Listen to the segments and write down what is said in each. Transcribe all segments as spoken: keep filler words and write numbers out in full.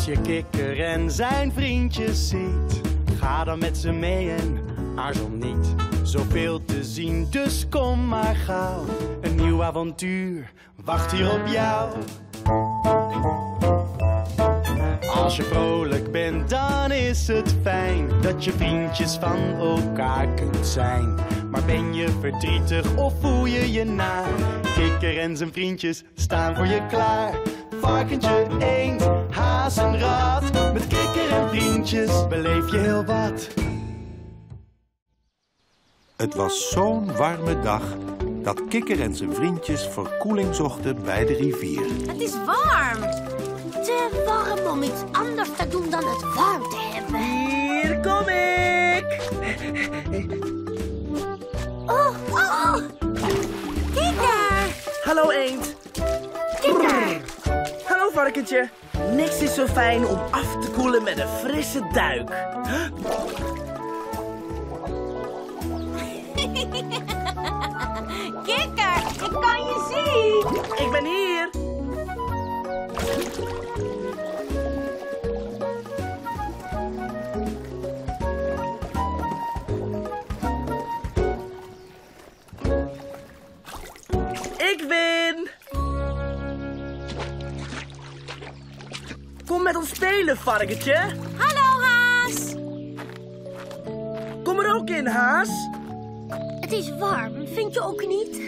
je Kikker en zijn vriendjes ziet, ga dan met ze mee en aarzel niet. Zoveel te zien, dus kom maar gauw. Een nieuw avontuur wacht hier op jou. Als je vrolijk bent, dan is het fijn dat je vriendjes van elkaar kunt zijn. Maar ben je verdrietig of voel je je naar? Kikker en zijn vriendjes staan voor je klaar. Varkentje, eend, haas en rat. Met Kikker en vriendjes beleef je heel wat. Het was zo'n warme dag dat Kikker en zijn vriendjes verkoeling zochten bij de rivier. Het is warm. Te warm om iets anders te doen dan het warm te hebben. Hier kom ik! Oh, oh, oh. Kikker! Hallo eend. Kikker! Hallo varkentje. Niks is zo fijn om af te koelen met een frisse duik. Kikker, ik kan je zien. Ik ben hier. Ik win. Kom met ons spelen, varkentje. Hallo, haas. Kom er ook in, haas. Het is warm, vind je ook niet?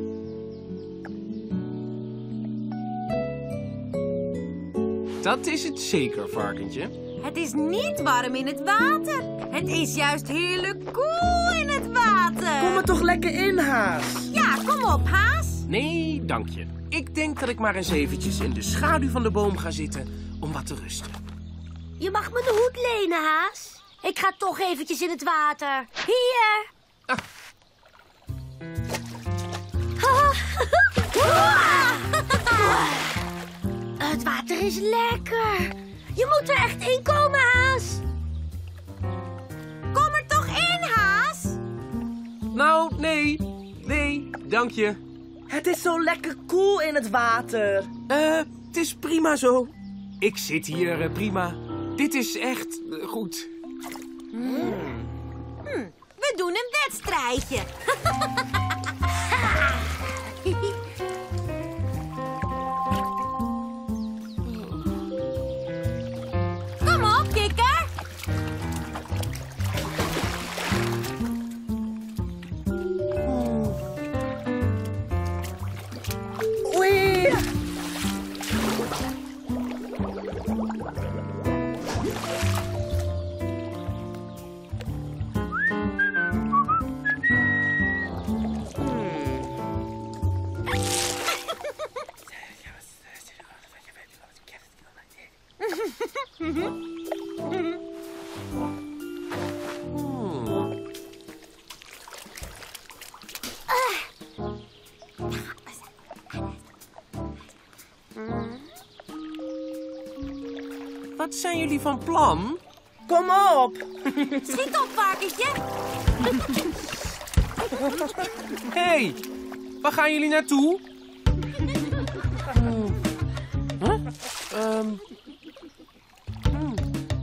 Dat is het zeker, varkentje. Het is niet warm in het water. Het is juist heerlijk koel in het water. Kom er toch lekker in, haas. Ja, kom op, haas. Nee, dank je. Ik denk dat ik maar eens eventjes in de schaduw van de boom ga zitten om wat te rusten. Je mag me de hoed lenen, haas. Ik ga toch eventjes in het water. Hier. Ah. Het water is lekker. Je moet er echt in komen, haas. Kom er toch in, haas. Nou, nee. Nee, dank je. Het is zo lekker koel in het water. Eh, het is prima zo. Ik zit hier eh, prima. Dit is echt eh, goed. Hmm. Hm, we doen een wedstrijdje. Kom op, Kikker. Oei. Wat zijn jullie van plan? Kom op. Schiet op, varkentje. Hé, hey, waar gaan jullie naartoe? Hmm. Huh? Um. Hmm.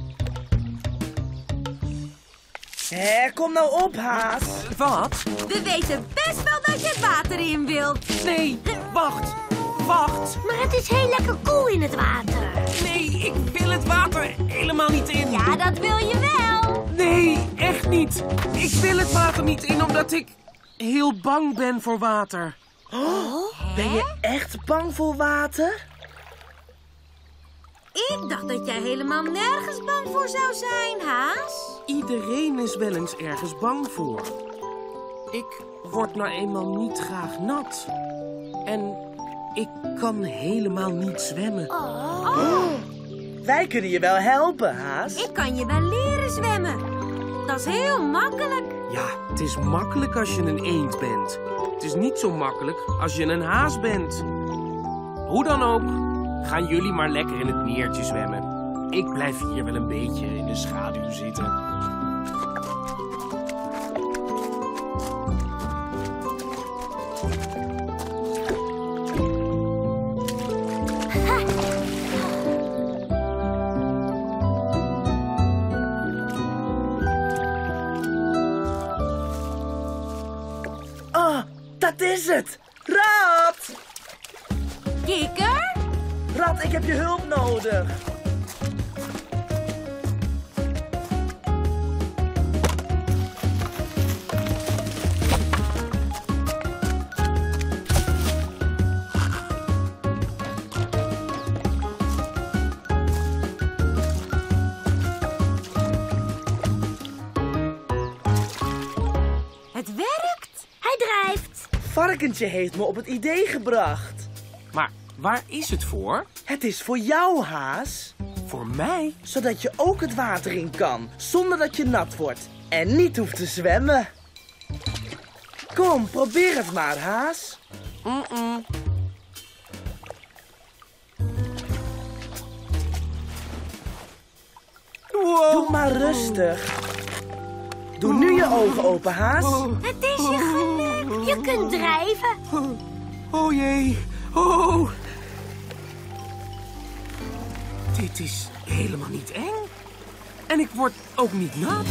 Hé, kom nou op, haas. Wat? We weten best wel dat je het water in wilt. Nee, wacht. Wacht. Maar het is heel lekker koel in het water. Nee, ik wil het water helemaal niet in. Ja, dat wil je wel. Nee, echt niet. Ik wil het water niet in omdat ik heel bang ben voor water. Oh, ben je echt bang voor water? Ik dacht dat jij helemaal nergens bang voor zou zijn, haas. Iedereen is wel eens ergens bang voor. Ik word nou eenmaal niet graag nat. En ik kan helemaal niet zwemmen. Oh. Wij kunnen je wel helpen, haas. Ik kan je wel leren zwemmen. Dat is heel makkelijk. Ja, het is makkelijk als je een eend bent. Het is niet zo makkelijk als je een haas bent. Hoe dan ook, gaan jullie maar lekker in het meertje zwemmen. Ik blijf hier wel een beetje in de schaduw zitten. het! Rad! Kikker? Rad, ik heb je hulp nodig. Het werkt. Hij drijft. Varkentje heeft me op het idee gebracht. Maar waar is het voor? Het is voor jou, Haas. Voor mij? Zodat je ook het water in kan, zonder dat je nat wordt. En niet hoeft te zwemmen. Kom, probeer het maar, Haas. Mm-mm. Wow. Doe maar rustig. Doe nu je ogen open, Haas. Het is je geluk. Je kunt drijven. Oh jee. Oh. Dit is helemaal niet eng. En ik word ook niet nat.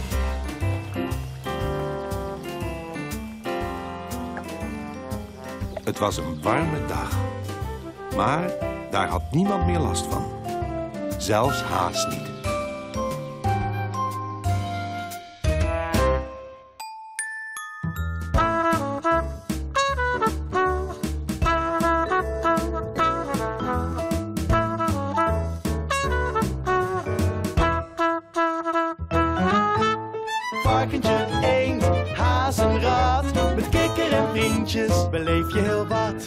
Het was een warme dag. Maar daar had niemand meer last van. Zelfs Haas niet. Varkentje, eend, haas en rad. Met kikker en vriendjes beleef je heel wat.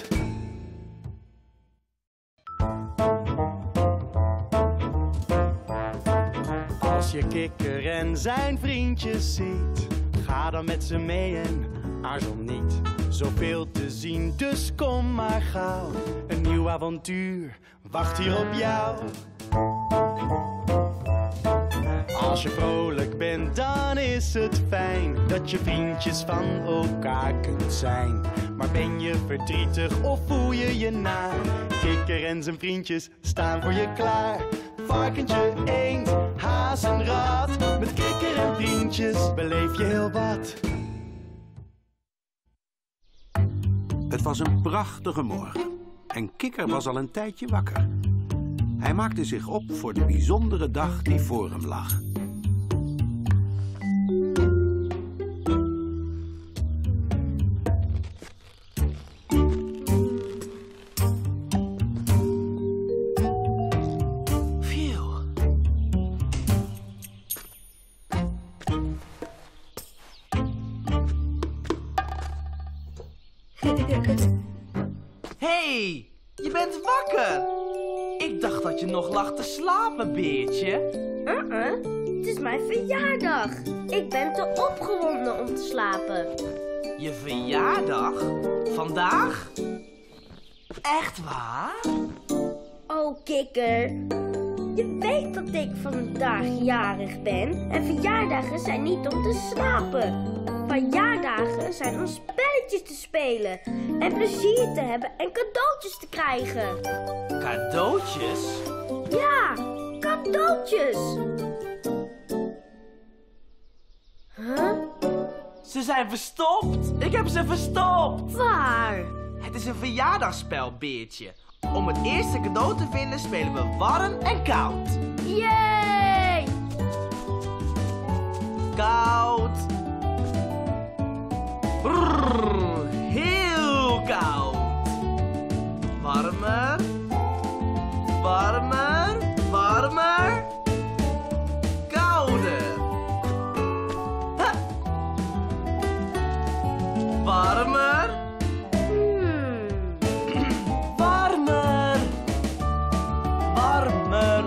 Als je kikker en zijn vriendjes ziet, ga dan met ze mee en aarzel niet. Zoveel te zien, dus kom maar gauw. Een nieuw avontuur wacht hier op jou. Als je vrolijk bent, dan is het fijn dat je vriendjes van elkaar kunt zijn. Maar ben je verdrietig of voel je je naar? Kikker en zijn vriendjes staan voor je klaar. Varkentje, eend, haas en rad. Met kikker en vriendjes beleef je heel wat. Het was een prachtige morgen. En Kikker was al een tijdje wakker. Hij maakte zich op voor de bijzondere dag die voor hem lag. Hey, je bent wakker. Ik dacht dat je nog lag te slapen, beertje. Uh-uh. Het is mijn verjaardag. Ik ben te opgewonden om te slapen. Je verjaardag? Vandaag? Echt waar? Oh, Kikker. Je weet dat ik vandaag jarig ben. En verjaardagen zijn niet om te slapen. Verjaardagen zijn om spelletjes te spelen. En plezier te hebben en cadeautjes te krijgen. Cadeautjes? Ja, cadeautjes. Huh? Ze zijn verstopt. Ik heb ze verstopt. Waar? Het is een verjaardagsspel, beertje. Om het eerste cadeau te vinden spelen we warm en koud. Yay! Koud. Brrr, heel koud. Warmer. Warmer. Warmer. Kouder. Huh. Warmer. Hmm. Warmer. Warmer.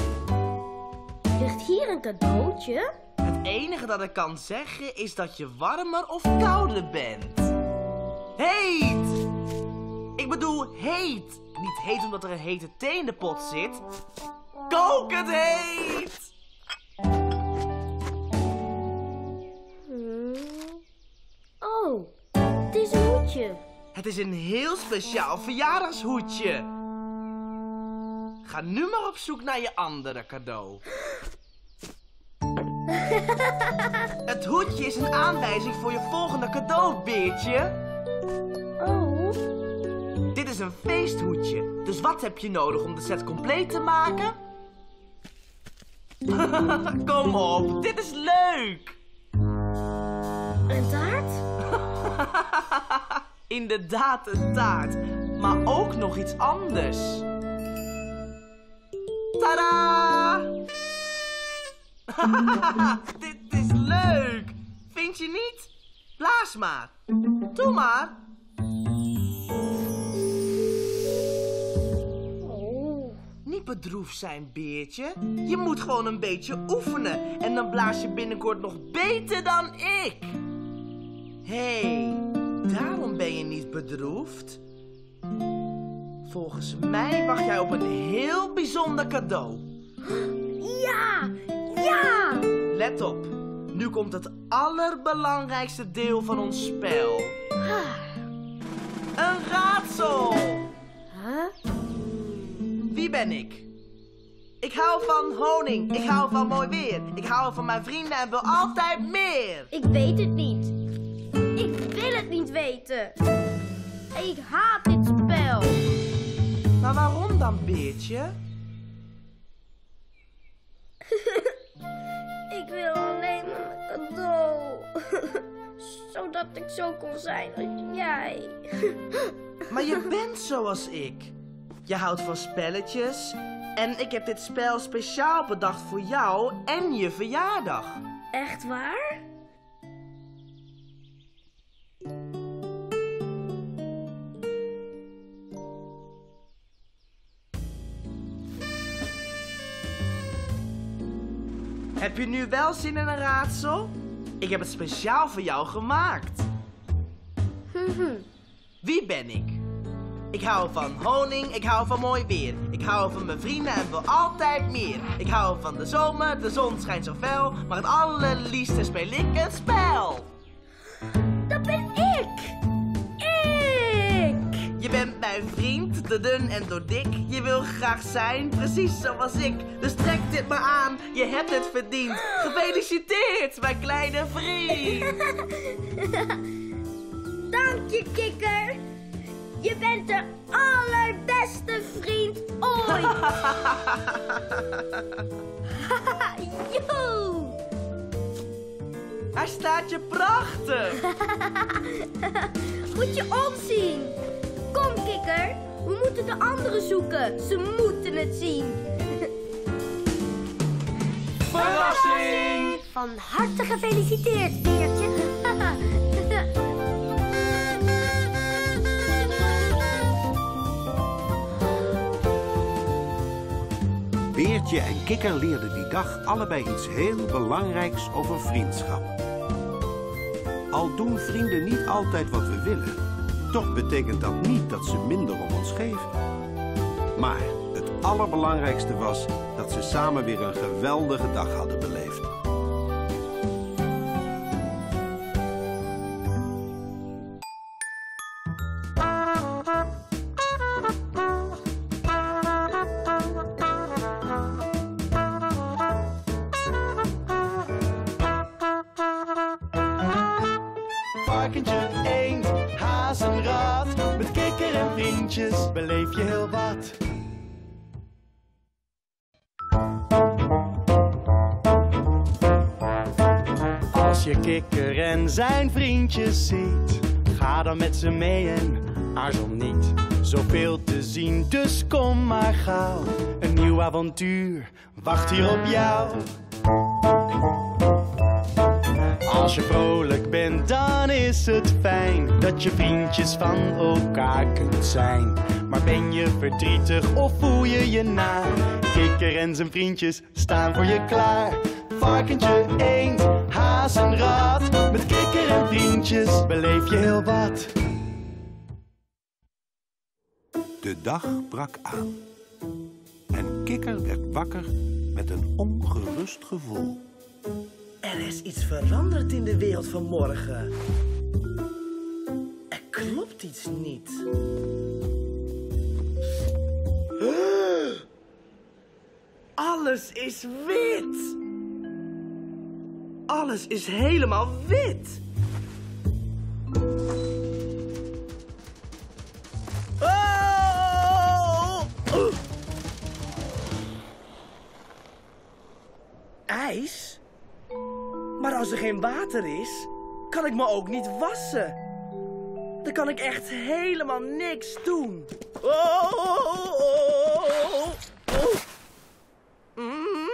Ligt hier een cadeautje? Het enige dat ik kan zeggen is dat je warmer of kouder bent. Heet! Ik bedoel heet. Niet heet omdat er een hete thee in de pot zit. Kokend heet! Hmm. Oh, het is een hoedje. Het is een heel speciaal verjaardagshoedje. Ga nu maar op zoek naar je andere cadeau. Het hoedje is een aanwijzing voor je volgende cadeau, beertje. Oh. Dit is een feesthoedje. Dus wat heb je nodig om de set compleet te maken? Kom op, dit is leuk. Een taart? Inderdaad een taart. Maar ook nog iets anders. Tadaa! Dit is leuk. Vind je niet? Blaas maar. Doe maar. Oh. Niet bedroefd zijn, Beertje. Je moet gewoon een beetje oefenen. En dan blaas je binnenkort nog beter dan ik. Hé, hey, daarom ben je niet bedroefd. Volgens mij wacht jij op een heel bijzonder cadeau. Ja! Ja! Let op. Nu komt het allerbelangrijkste deel van ons spel. Een raadsel. Huh? Wie ben ik? Ik hou van honing. Ik hou van mooi weer. Ik hou van mijn vrienden en wil altijd meer. Ik weet het niet. Ik wil het niet weten. Ik haat dit spel. Maar waarom dan, Beertje? Ik wil alleen een cadeau. Zodat ik zo kon zijn als jij. Maar je bent zoals ik. Je houdt van spelletjes. En ik heb dit spel speciaal bedacht voor jou en je verjaardag. Echt waar? Heb je nu wel zin in een raadsel? Ik heb het speciaal voor jou gemaakt. Wie ben ik? Ik hou van honing, ik hou van mooi weer. Ik hou van mijn vrienden en wil altijd meer. Ik hou van de zomer, de zon schijnt zo fel. Maar het allerliefste speel ik een spel. Dat ben ik! Ik! Je bent mijn vriend, te dun en door dik. Je wil graag zijn, precies zoals ik. Dus trek dit maar aan, je hebt het verdiend. Gefeliciteerd, mijn kleine vriend. Dank je, Kikker. Je bent de allerbeste vriend ooit. Joe! Hij staat je prachtig. Moet je omzien. Kom, Kikker. We moeten de anderen zoeken. Ze moeten het zien. Verrassing! Van harte gefeliciteerd, Beertje. Beertje en Kikker leerden die dag allebei iets heel belangrijks over vriendschap. Al doen vrienden niet altijd wat we willen, toch betekent dat niet dat ze minder om ons geven. Maar het allerbelangrijkste was dat ze samen weer een geweldige dag hadden beleefd. Varkentje, eend, haas en rat. Met Kikker en vriendjes beleef je heel wat. Als je Kikker en zijn vriendjes ziet, ga dan met ze mee en aarzel niet. Zoveel te zien, dus kom maar gauw. Een nieuw avontuur wacht hier op jou. Als je vrolijk bent, dan is het fijn dat je vriendjes van elkaar kunt zijn. Maar ben je verdrietig of voel je je naar? Kikker en zijn vriendjes staan voor je klaar. Varkentje, eend, haas en rat. Met Kikker en vriendjes beleef je heel wat. De dag brak aan. En Kikker werd wakker met een ongerust gevoel. Er is iets veranderd in de wereld van morgen. Er klopt iets niet. Alles is wit. Alles is helemaal wit. ijs? Maar als er geen water is, kan ik me ook niet wassen. Dan kan ik echt helemaal niks doen. Oh, oh, oh, oh. Mm.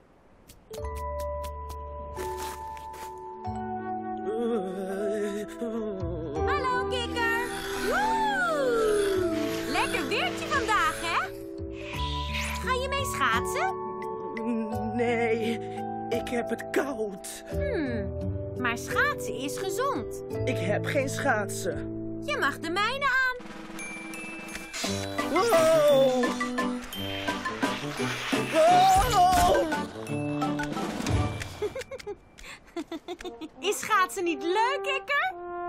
Hallo, Kikker. Woe! Lekker weertje vandaag, hè? Ga je mee schaatsen? Nee, ik heb het koud. Hmm, maar schaatsen is gezond. Ik heb geen schaatsen. Je mag de mijne aan. Wow! Wow! Is schaatsen niet leuk, Kikker?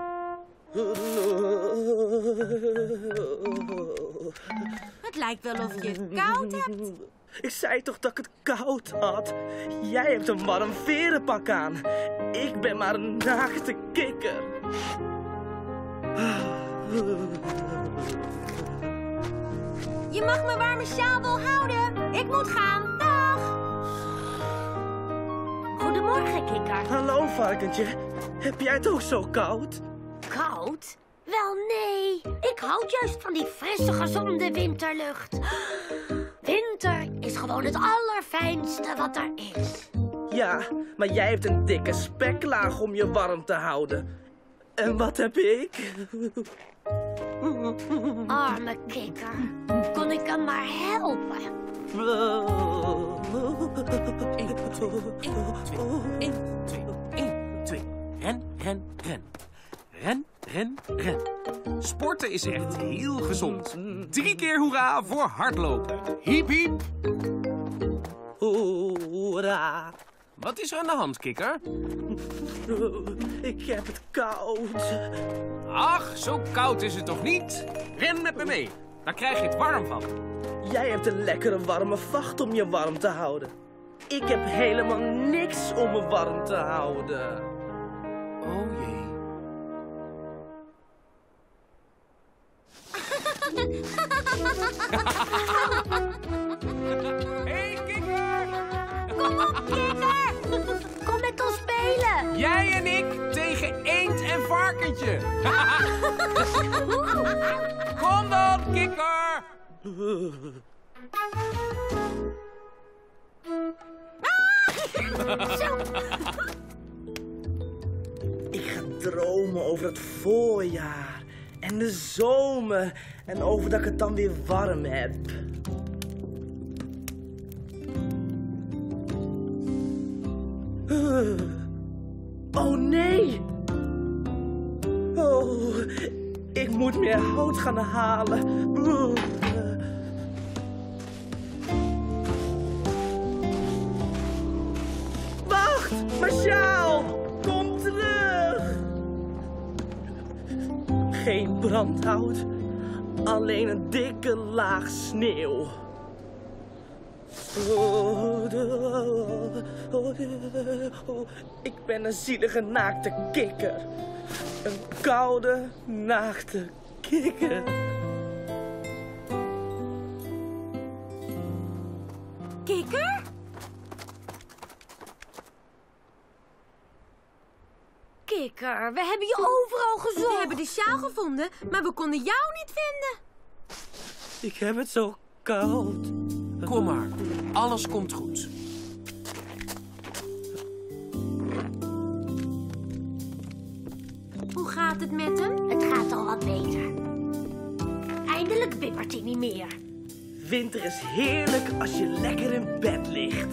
Het lijkt wel of je het koud hebt. Ik zei toch dat ik het koud had? Jij hebt een warm verenpak aan. Ik ben maar een naakte kikker. Je mag mijn warme sjaal wel houden. Ik moet gaan. Dag. Goedemorgen, Kikker. Hallo, varkentje. Heb jij het ook zo koud? Koud? Wel, nee. Ik houd juist van die frisse, gezonde winterlucht. Winter is gewoon het allerfijnste wat er is. Ja, maar jij hebt een dikke speklaag om je warm te houden. En wat heb ik? Arme Kikker. Kon ik hem maar helpen? één, twee, één, twee, één, twee. Ren, ren, ren. Ren, ren, ren. Sporten is echt heel gezond. Drie keer hoera voor hardlopen. Hiep, hiep. Hoera. Wat is er aan de hand, Kikker? Ik heb het koud. Ach, zo koud is het toch niet? Ren met me mee. Daar krijg je het warm van. Jij hebt een lekkere warme vacht om je warm te houden. Ik heb helemaal niks om me warm te houden. Oh jee. Hey, Kikker! Kom op, Kikker. Kom met ons spelen. Jij en ik tegen eend en varkentje. Kom dan, Kikker! Ik ga dromen over het voorjaar en de zomer en over dat ik het dan weer warm heb. Oh nee! Oh, ik moet meer hout gaan halen. Wacht, Marciaal! Kom terug! Geen brandhout, alleen een dikke laag sneeuw. Ik ben een zielige naakte kikker. Een koude, naakte kikker. Kikker? Kikker, we hebben je overal gezocht. We hebben de sjaal gevonden, maar we konden jou niet vinden. Ik heb het zo koud. Kom maar, alles komt goed. Hoe gaat het met hem? Het gaat al wat beter. Eindelijk bibbert hij niet meer. Winter is heerlijk als je lekker in bed ligt.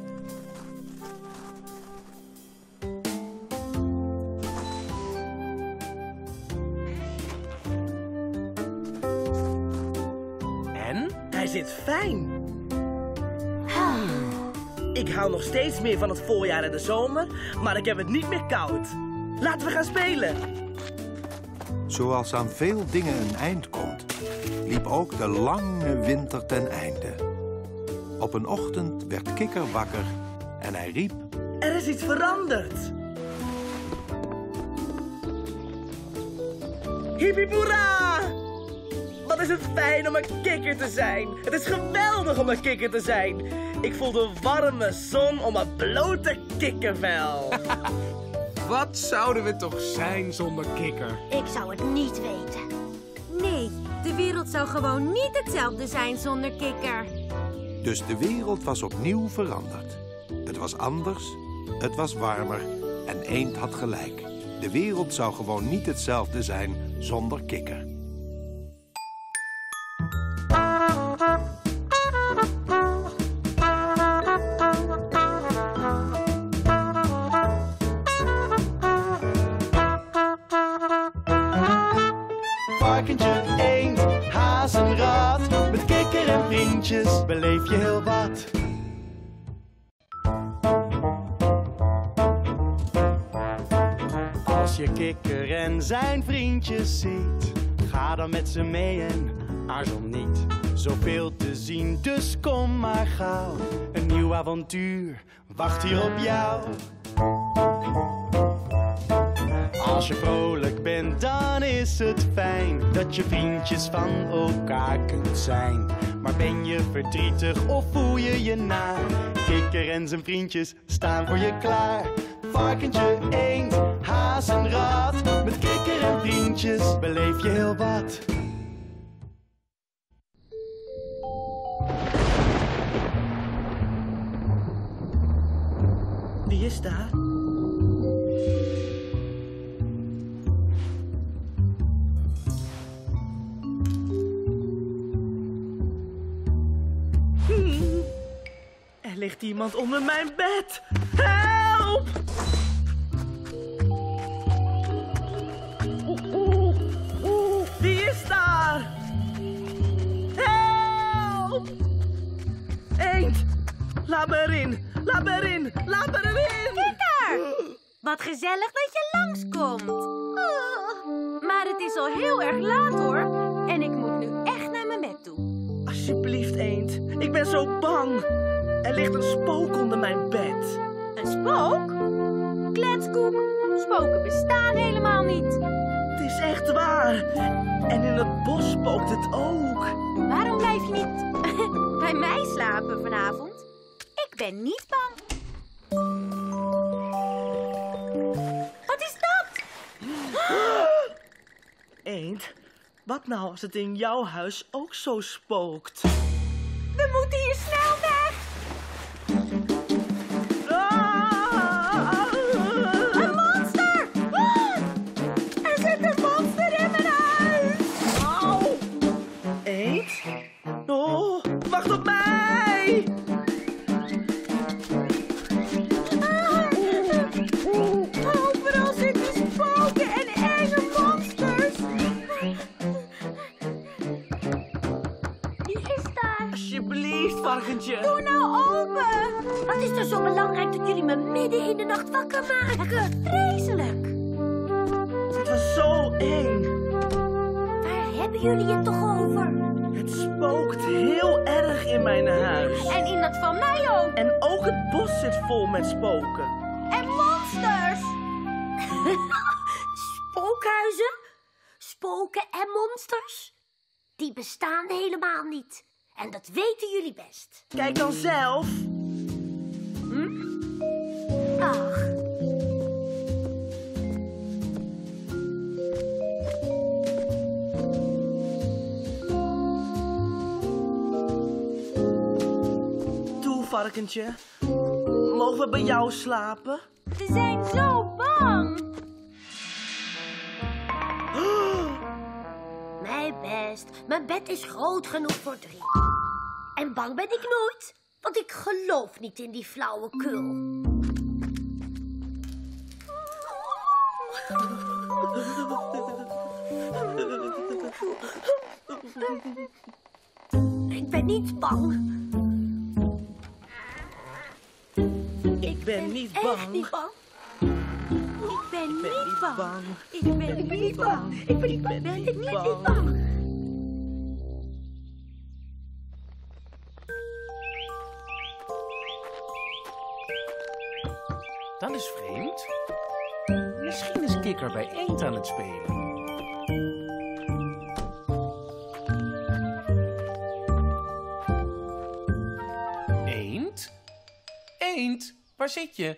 En? Hij zit fijn. Ik hou nog steeds meer van het voorjaar en de zomer, maar ik heb het niet meer koud. Laten we gaan spelen. Zoals aan veel dingen een eind komt, liep ook de lange winter ten einde. Op een ochtend werd Kikker wakker en hij riep: Er is iets veranderd. Hippie hoera! wat is het fijn om een kikker te zijn. Het is geweldig om een kikker te zijn. Ik voel de warme zon om mijn blote kikkervel. Wat zouden we toch zijn zonder kikker? Ik zou het niet weten. Nee, de wereld zou gewoon niet hetzelfde zijn zonder kikker. Dus de wereld was opnieuw veranderd. Het was anders, het was warmer en Eend had gelijk. De wereld zou gewoon niet hetzelfde zijn zonder kikker. Varkentje, eend, haas en rat. Met kikker en vriendjes beleef je heel wat. Als je kikker en zijn vriendjes ziet, ga dan met ze mee en aarzel niet. Zoveel te zien, dus kom maar gauw. Een nieuw avontuur wacht hier op jou. Als je vrolijk bent, dan is het fijn dat je vriendjes van elkaar kunt zijn. Maar ben je verdrietig of voel je je naar? Kikker en zijn vriendjes staan voor je klaar. Varkentje, eend, haas en rat. Met kikker en vriendjes beleef je heel wat. Wie is daar? Hmm. Er ligt iemand onder mijn bed. Help! Oeh, oeh, oeh. Wie is daar? Help! Eend! Laat me erin! Laat me erin! Laat me erin! Kikker! Wat gezellig dat je langskomt. Oh, maar het is al heel erg laat hoor. En ik moet nu echt naar mijn bed toe. Alsjeblieft, Eend. Ik ben zo bang. Er ligt een spook onder mijn bed. Een spook? Kletskoek, spoken bestaan helemaal niet. Het is echt waar. En in het bos spookt het ook. Waarom blijf je niet bij mij slapen vanavond? Ik ben niet bang. Wat is dat? Eend, wat nou als het in jouw huis ook zo spookt? We moeten hier snel weg. Ah! Een monster! Ah! Er zit een monster in mijn huis. Au! Eend? Oh, wacht op mij! Overal zitten spoken en enge monsters. Wie is daar? Alsjeblieft, varkentje. Doe nou open. Wat is er zo belangrijk dat jullie me midden in de nacht wakker maken? Vreselijk. Het was zo eng. Waar hebben jullie het toch over? Het spookt heel erg in mijn huis. En in dat van mij ook. En ook het bos zit vol met spoken. En monsters. Spookhuizen? Spoken en monsters? Die bestaan helemaal niet. En dat weten jullie best. Kijk dan zelf. Ach. Toe, varkentje. Mogen we bij jou slapen? We zijn zo bang. Mijn best. Mijn bed is groot genoeg voor drie. En bang ben ik nooit. Want ik geloof niet in die flauwekul. Ik ben niet bang. Ik ben niet Echt bang. niet bang. Ik ben Ik ben niet bang. Ik ben niet bang. Ik ben niet bang. Ik ben niet bang. Dat is vreemd. Misschien is Kikker bij Eend aan het spelen. Eend, waar zit je?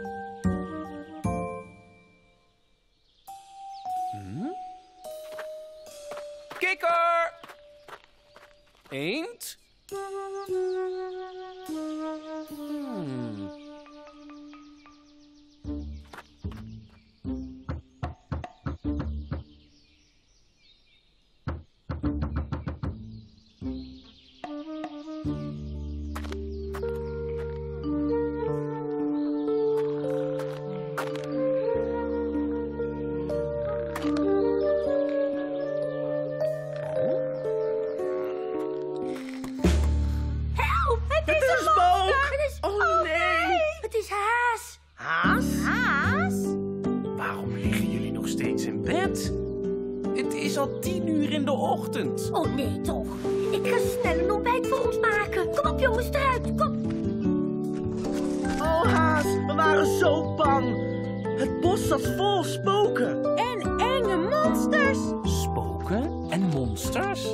Hm? Kikker! Eend? Hmm. Ochtend. Oh nee, toch. Ik ga snel een ontbijt voor ons maken. Kom op jongens, eruit. Kom. Oh Haas, we waren zo bang. Het bos zat vol spoken. En enge monsters. Spoken en monsters?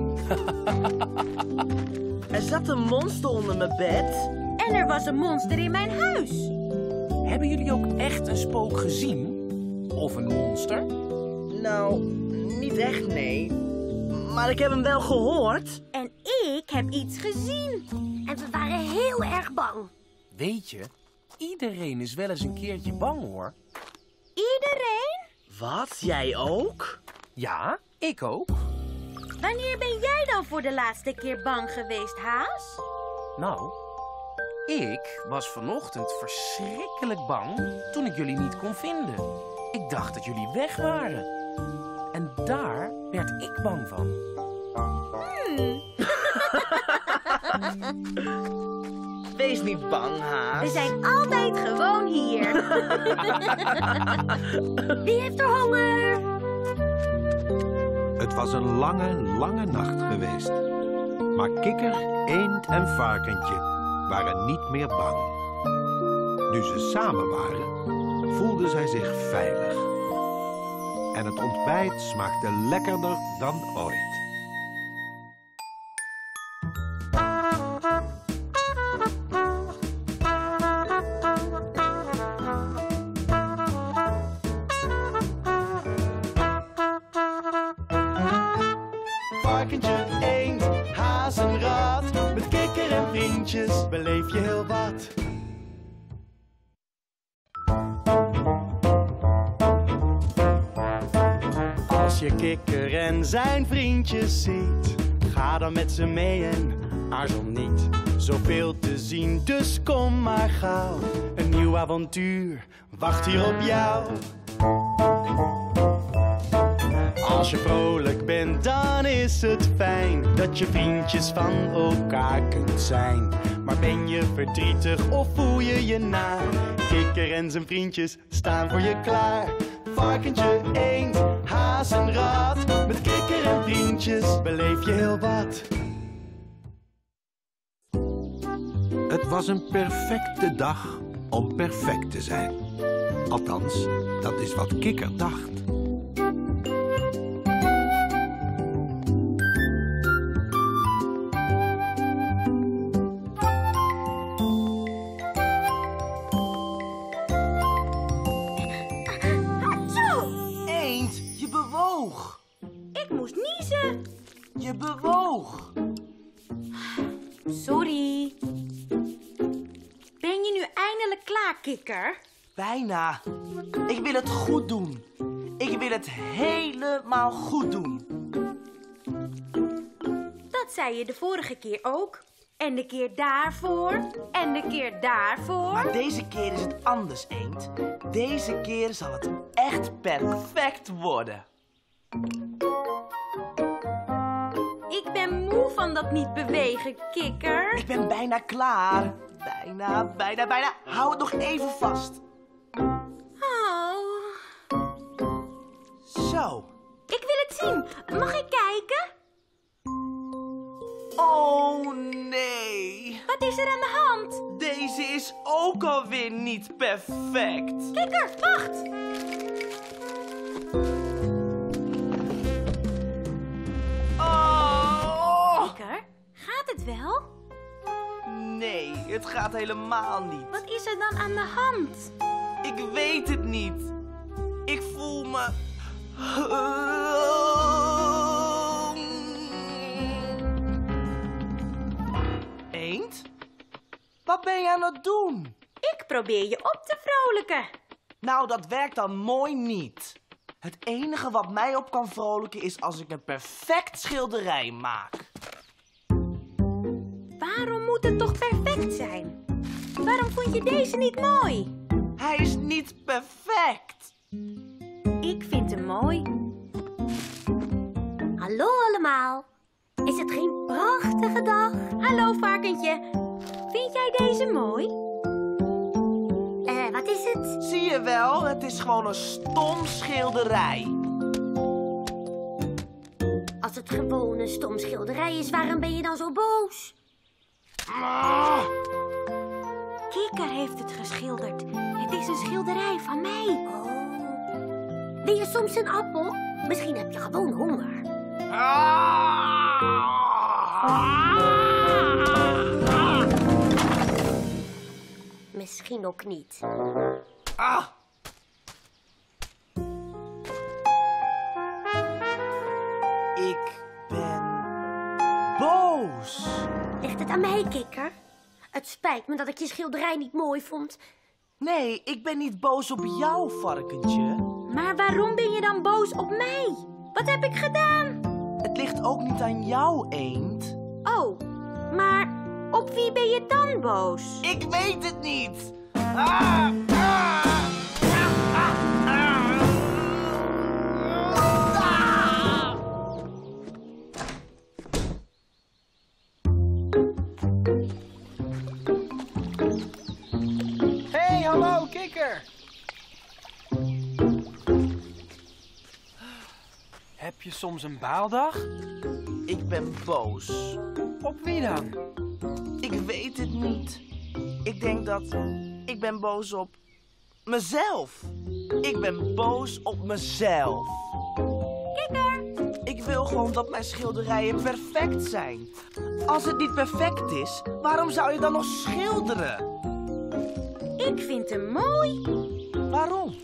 Er zat een monster onder mijn bed. En er was een monster in mijn huis. Hebben jullie ook echt een spook gezien? Of een monster? Nou, niet echt, nee. Maar ik heb hem wel gehoord. En ik heb iets gezien. En we waren heel erg bang. Weet je, iedereen is wel eens een keertje bang, hoor. Iedereen? Wat, jij ook? Ja, ik ook. Wanneer ben jij dan voor de laatste keer bang geweest, Haas? Nou, ik was vanochtend verschrikkelijk bang toen ik jullie niet kon vinden. Ik dacht dat jullie weg waren. En daar werd ik bang van. Hmm. Wees niet bang, Haas. We zijn altijd gewoon hier. Wie heeft er honger? Het was een lange, lange nacht geweest. Maar kikker, eend en varkentje waren niet meer bang. Nu ze samen waren, voelden zij zich veilig. En het ontbijt smaakte lekkerder dan ooit. Varkentje, eend, haas en rat. Met kikker en vriendjes beleef je heel wat. Als je kikker en zijn vriendjes ziet, ga dan met ze mee en aarzel niet. Zoveel te zien, dus kom maar gauw. Een nieuw avontuur wacht hier op jou. Als je vrolijk bent, dan is het fijn dat je vriendjes van elkaar kunt zijn. Maar ben je verdrietig of voel je je naar? Kikker en zijn vriendjes staan voor je klaar. Varkentje, eend, haas en rat. Met kikker en vriendjes beleef je heel wat. Het was een perfecte dag om perfect te zijn. Althans, dat is wat Kikker dacht. Ik moest niezen. Je bewoog. Sorry. Ben je nu eindelijk klaar, Kikker? Bijna. Ik wil het goed doen. Ik wil het helemaal goed doen. Dat zei je de vorige keer ook. En de keer daarvoor. En de keer daarvoor. Maar deze keer is het anders, eend. Deze keer zal het echt perfect worden. Ik ben moe van dat niet bewegen, Kikker. Ik ben bijna klaar. Bijna, bijna, bijna. Hou het nog even vast. Oh. Zo. Ik wil het zien. Mag ik kijken? Oh, nee. Wat is er aan de hand? Deze is ook alweer niet perfect. Kikker, wacht. Oh. Kikker, gaat het wel? Nee, het gaat helemaal niet. Wat is er dan aan de hand? Ik weet het niet. Ik voel me... Eend? Wat ben je aan het doen? Ik probeer je op te vrolijken. Nou, dat werkt dan mooi niet. Het enige wat mij op kan vrolijken is als ik een perfect schilderij maak. Waarom moet het toch perfect zijn? Waarom vond je deze niet mooi? Hij is niet perfect. Ik vind hem mooi. Hallo allemaal. Is het geen prachtige dag? Hallo varkentje. Vind jij deze mooi? Eh, wat is het? Zie je wel, het is gewoon een stom schilderij. Als het gewoon een stom schilderij is, waarom ben je dan zo boos? Ah. Kikker heeft het geschilderd. Het is een schilderij van mij. Oh. Wil je soms een appel? Misschien heb je gewoon honger. Ah. Misschien ook niet. Ah. Ik ben boos. Ligt het aan mij, Kikker? Het spijt me dat ik je schilderij niet mooi vond. Nee, ik ben niet boos op jou, varkentje. Maar waarom ben je dan boos op mij? Wat heb ik gedaan? Het ligt ook niet aan jou, eend. Oh, maar op wie ben je dan boos? Ik weet het niet. Ah, ah, ah, ah, ah. Ah. Hey, hallo, kikker. Heb je soms een baaldag? Ik ben boos. Op wie dan? Ik weet het niet. Ik denk dat... Ik ben boos op... mezelf. Ik ben boos op mezelf. Kikker! Ik wil gewoon dat mijn schilderijen perfect zijn. Als het niet perfect is, waarom zou je dan nog schilderen? Ik vind hem mooi. Waarom?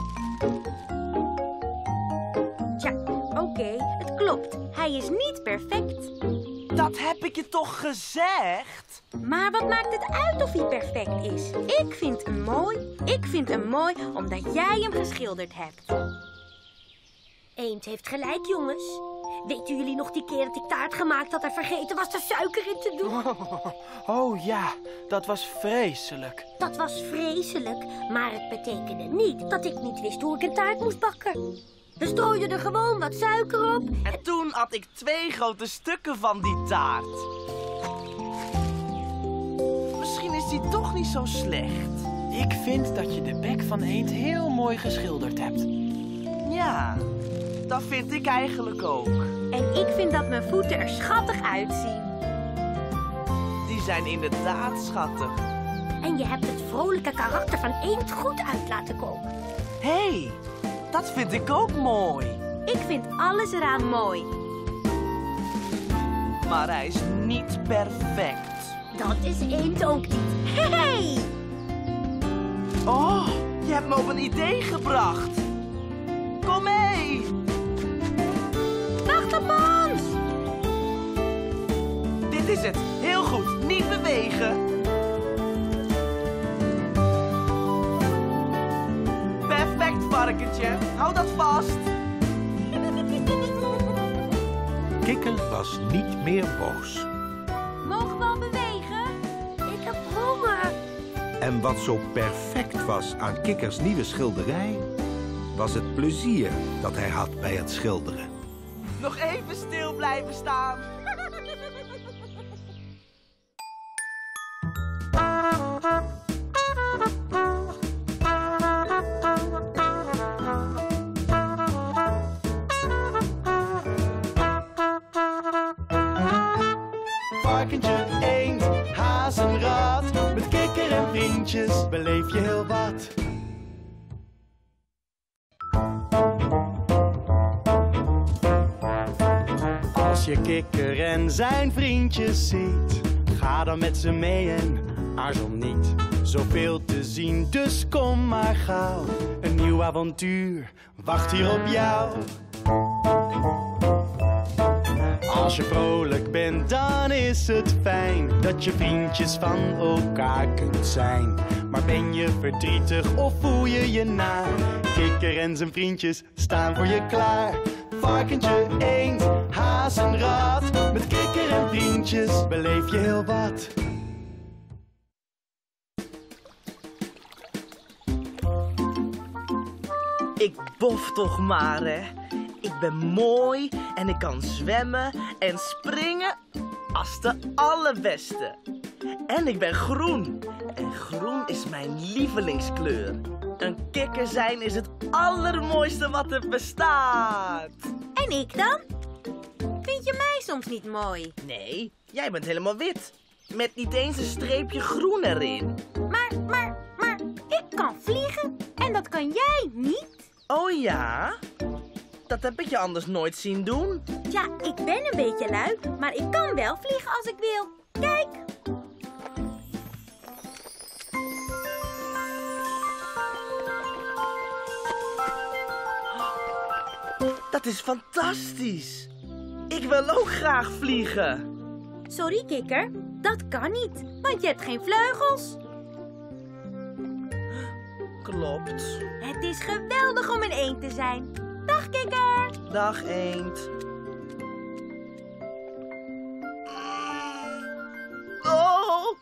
Tja, oké, het klopt. Hij is niet perfect. Dat heb ik je toch gezegd? Maar wat maakt het uit of hij perfect is? Ik vind hem mooi. Ik vind hem mooi omdat jij hem geschilderd hebt. Eend heeft gelijk, jongens. Weten jullie nog die keer dat ik taart gemaakt had en vergeten was er suiker in te doen? Oh ja, dat was vreselijk. Dat was vreselijk, maar het betekende niet dat ik niet wist hoe ik een taart moest bakken. We strooiden er gewoon wat suiker op. En toen had ik twee grote stukken van die taart. Misschien is die toch niet zo slecht. Ik vind dat je de bek van eend heel mooi geschilderd hebt. Ja, dat vind ik eigenlijk ook. En ik vind dat mijn voeten er schattig uitzien. Die zijn inderdaad schattig. En je hebt het vrolijke karakter van Eend goed uit laten komen. Hé, hey, dat vind ik ook mooi. Ik vind alles eraan mooi. Maar hij is niet perfect. Dat is Eend ook niet. Hey! Oh, je hebt me op een idee gebracht. Kom mee. Wacht op ons! Dit is het. Heel goed. Niet bewegen. Perfect, varkentje. Hou dat vast. Kikker was niet meer boos. Mogen we al bewegen? Ik heb honger. En wat zo perfect was aan Kikkers nieuwe schilderij, was het plezier dat hij had bij het schilderen. Nog even stil blijven staan. Varkentje, eend, haas en rat. Met kikker en vriendjes beleef je heel wat. Als je kikker en zijn vriendjes ziet, ga dan met ze mee en Aarzel niet, zoveel te zien, dus kom maar gauw. Een nieuw avontuur wacht hier op jou. Als je vrolijk bent, dan is het fijn dat je vriendjes van elkaar kunt zijn. Maar ben je verdrietig of voel je je naar? Kikker en zijn vriendjes staan voor je klaar. Varkentje, eend, haas en rat. Met kikker en vriendjes beleef je heel wat. Ik bof toch maar, hè. Ik ben mooi en ik kan zwemmen en springen als de allerbeste. En ik ben groen. En groen is mijn lievelingskleur. Een kikker zijn is het allermooiste wat er bestaat. En ik dan? Vind je mij soms niet mooi? Nee, jij bent helemaal wit. Met niet eens een streepje groen erin. Maar, maar, maar, ik kan vliegen. En dat kan jij niet. Oh ja? Dat heb ik je anders nooit zien doen. Ja, ik ben een beetje lui, maar ik kan wel vliegen als ik wil. Kijk. Dat is fantastisch. Ik wil ook graag vliegen. Sorry, kikker. Dat kan niet, want je hebt geen vleugels. Klopt. Het is geweldig om een eend te zijn. Dag, kikker. Dag, eend. Oh!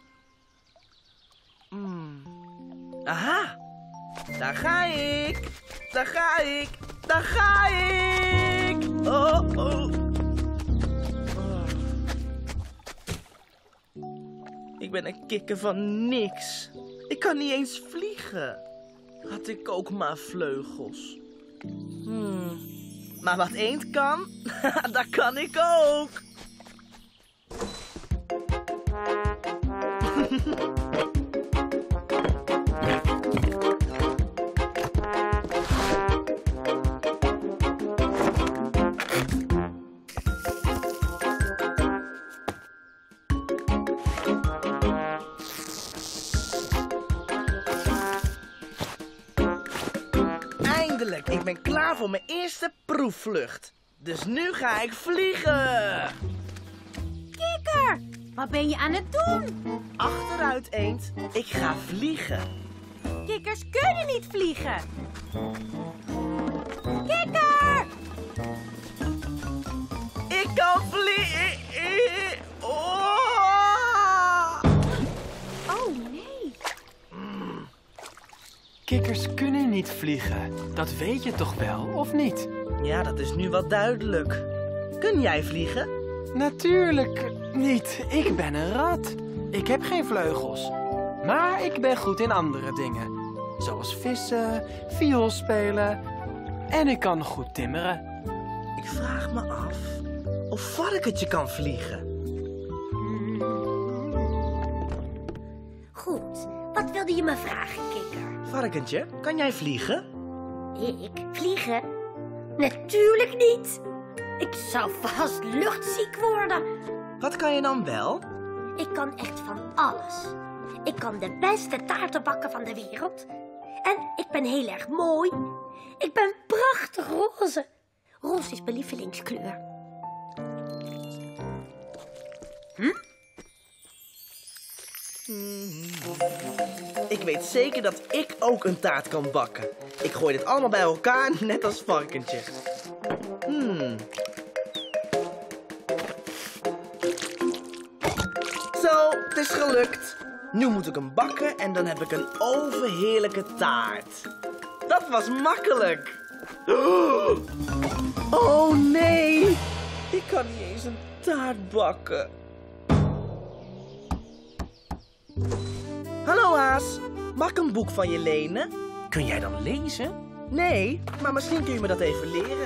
Mm. Aha! Daar ga ik! Daar ga ik! Daar ga ik! Oh, oh. Oh. Ik ben een kikker van niks. Ik kan niet eens vliegen. Had ik ook maar vleugels. Hmm. Maar wat eend kan, dat kan ik ook. Eindelijk, ik ben klaar voor mijn eerste proefvlucht. Dus nu ga ik vliegen. Kikker, wat ben je aan het doen? Achteruit, eend. Ik ga vliegen. Kikkers kunnen niet vliegen. Kikker! Ik kan vliegen. Oh! Oh, nee. Kikkers kunnen niet vliegen. Dat weet je toch wel, of niet? Ja, dat is nu wel duidelijk. Kun jij vliegen? Natuurlijk niet. Ik ben een rat. Ik heb geen vleugels. Maar ik ben goed in andere dingen. Zoals vissen, viool spelen en ik kan goed timmeren. Ik vraag me af of varkentje kan vliegen. Goed, wat wilde je me vragen, kikker? Varkentje, kan jij vliegen? Ik vliegen? Natuurlijk niet. Ik zou vast luchtziek worden. Wat kan je dan wel? Ik kan echt van alles. Ik kan de beste taarten bakken van de wereld. En ik ben heel erg mooi. Ik ben prachtig roze. Roze is mijn lievelingskleur. Hm? Ik weet zeker dat ik ook een taart kan bakken. Ik gooi dit allemaal bij elkaar, net als varkentje. Hmm. Zo, het is gelukt. Nu moet ik hem bakken en dan heb ik een overheerlijke taart. Dat was makkelijk. Oh nee, ik kan niet eens een taart bakken. Hallo Haas, mag ik een boek van je lenen? Kun jij dan lezen? Nee, maar misschien kun je me dat even leren.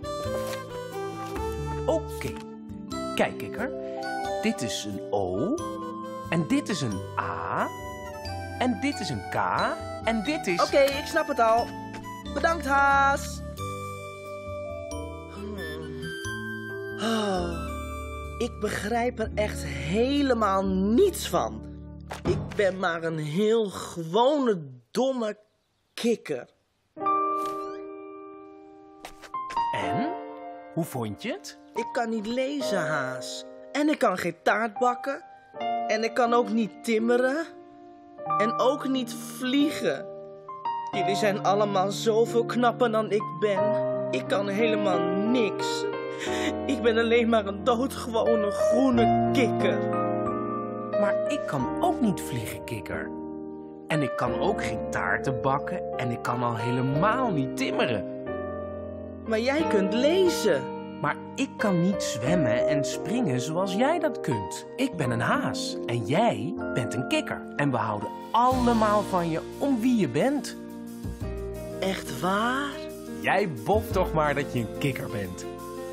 Oké. Okay. Kijk, kikker. Dit is een O. En dit is een A. En dit is een K. En dit is... Oké, okay, ik snap het al. Bedankt, Haas. Hmm. Oh, ik begrijp er echt helemaal niets van. Ik ben maar een heel gewone, domme kikker. En? Hoe vond je het? Ik kan niet lezen, Haas. En ik kan geen taart bakken. En ik kan ook niet timmeren. En ook niet vliegen. Jullie zijn allemaal zoveel knapper dan ik ben. Ik kan helemaal niks. Ik ben alleen maar een doodgewone groene kikker. Maar ik kan ook niet vliegen, kikker. En ik kan ook geen taarten bakken en ik kan al helemaal niet timmeren. Maar jij kunt lezen. Maar ik kan niet zwemmen en springen zoals jij dat kunt. Ik ben een haas en jij bent een kikker. En we houden allemaal van je om wie je bent. Echt waar? Jij boft toch maar dat je een kikker bent.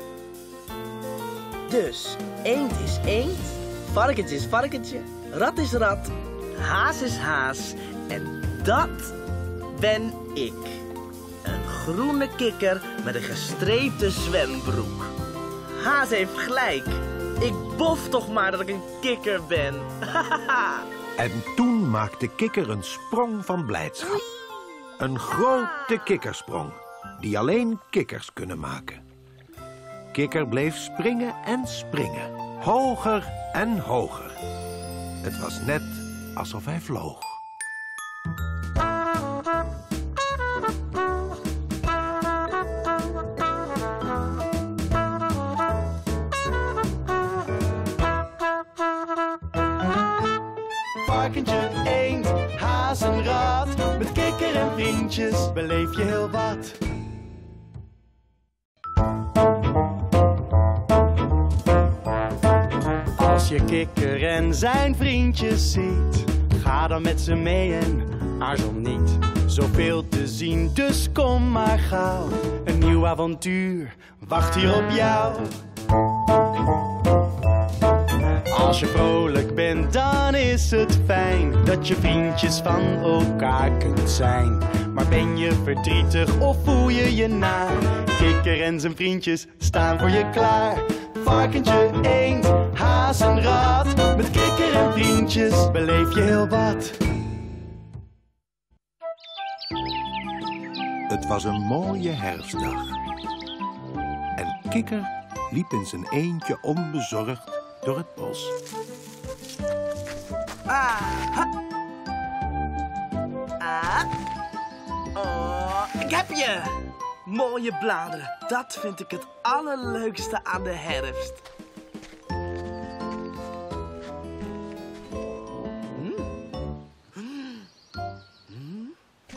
Dus, eend is eend, varkentje is varkentje, rat is rat, haas is haas. En dat ben ik. Een groene kikker met een gestreepte zwembroek. Haas heeft gelijk. Ik bof toch maar dat ik een kikker ben. En toen maakte Kikker een sprong van blijdschap. Een grote kikkersprong, die alleen kikkers kunnen maken. Kikker bleef springen en springen, hoger en hoger. Het was net alsof hij vloog. Varkentje, eend, haas en rat. Met kikker en vriendjes beleef je heel wat. Als je kikker en zijn vriendjes ziet, ga dan met ze mee en aarzel niet. Zoveel te zien, dus kom maar gauw. Een nieuw avontuur wacht hier op jou. Als je vrolijk bent, dan is het fijn dat je vriendjes van elkaar kunt zijn. Maar ben je verdrietig of voel je je naar? Kikker en zijn vriendjes staan voor je klaar. Varkentje, eend, haas en rat. Met kikker en vriendjes beleef je heel wat. Het was een mooie herfstdag. En Kikker liep in zijn eentje onbezorgd door het bos. Ah, ha. Ah. Oh, ik heb je! Mooie bladeren, dat vind ik het allerleukste aan de herfst. Mm. Mm. Mm.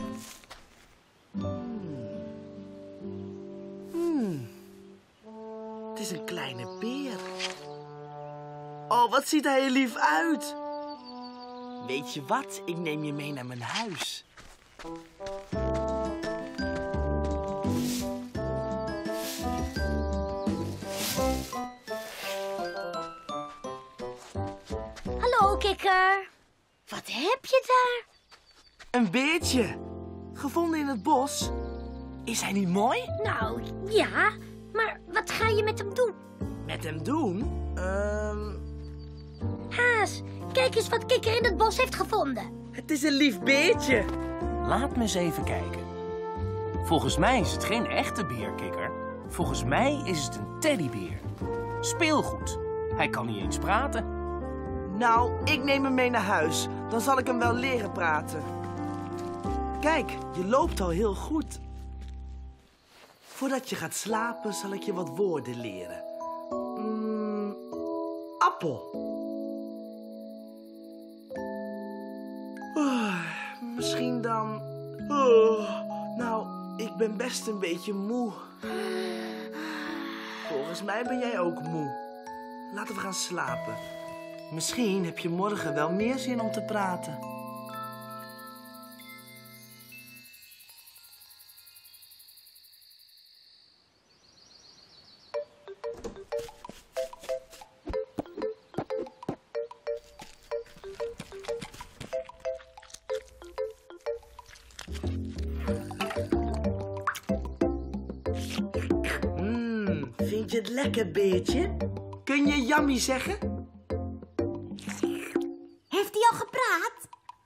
Mm. Het is een kleine beer. Oh, wat ziet hij er lief uit. Weet je wat? Ik neem je mee naar mijn huis. Hallo, kikker. Wat heb je daar? Een beertje. Gevonden in het bos. Is hij niet mooi? Nou, ja. Maar wat ga je met hem doen? Met hem doen? Ehm... Haas, kijk eens wat Kikker in het bos heeft gevonden. Het is een lief beertje. Laat me eens even kijken. Volgens mij is het geen echte beer, kikker. Volgens mij is het een teddybeer. Speelgoed. Hij kan niet eens praten. Nou, ik neem hem mee naar huis. Dan zal ik hem wel leren praten. Kijk, je loopt al heel goed. Voordat je gaat slapen zal ik je wat woorden leren. Mm, appel. Oh, misschien dan... Oh, nou, ik ben best een beetje moe. Volgens mij ben jij ook moe. Laten we gaan slapen. Misschien heb je morgen wel meer zin om te praten. Mmm, vind je het lekker, beertje? Kun je yummy zeggen? Heeft hij al gepraat?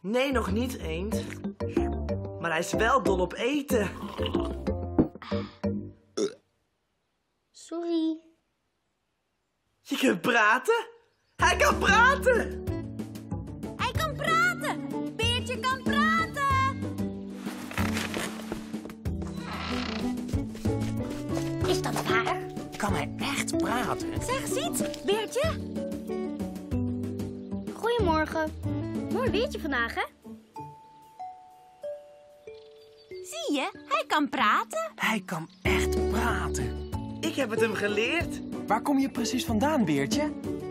Nee, nog niet, eend. Maar hij is wel dol op eten. Sorry. Je kunt praten? Hij kan praten! Hij kan praten! Beertje kan praten! Is dat waar? Kan hij echt praten? Zeg eens iets, Beertje. Goedemorgen. Mooi weertje vandaag, hè? Zie je, hij kan praten. Hij kan echt praten. Ik heb het hem geleerd. Waar kom je precies vandaan, Beertje?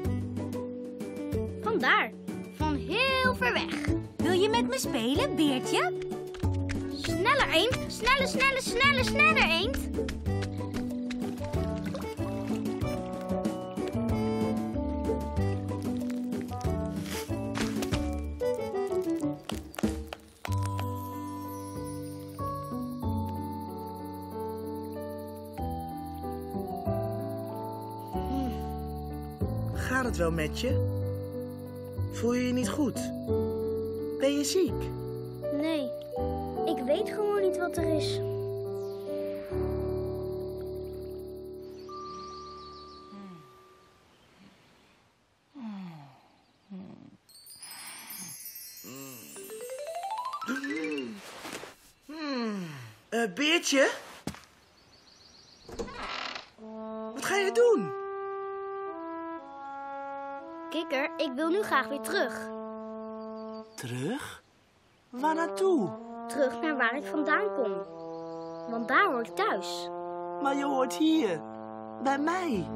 Vandaar. Van heel ver weg. Wil je met me spelen, Beertje? Sneller, eend. Sneller, sneller, sneller, sneller, eend. Gaat het wel met je? Voel je je niet goed? Ben je ziek? Nee, ik weet gewoon niet wat er is. Uh, Beertje? Wat ga je doen? Kikker, ik wil nu graag weer terug. Terug? Waar naartoe? Terug naar waar ik vandaan kom. Want daar hoor ik thuis. Maar je hoort hier. Bij mij.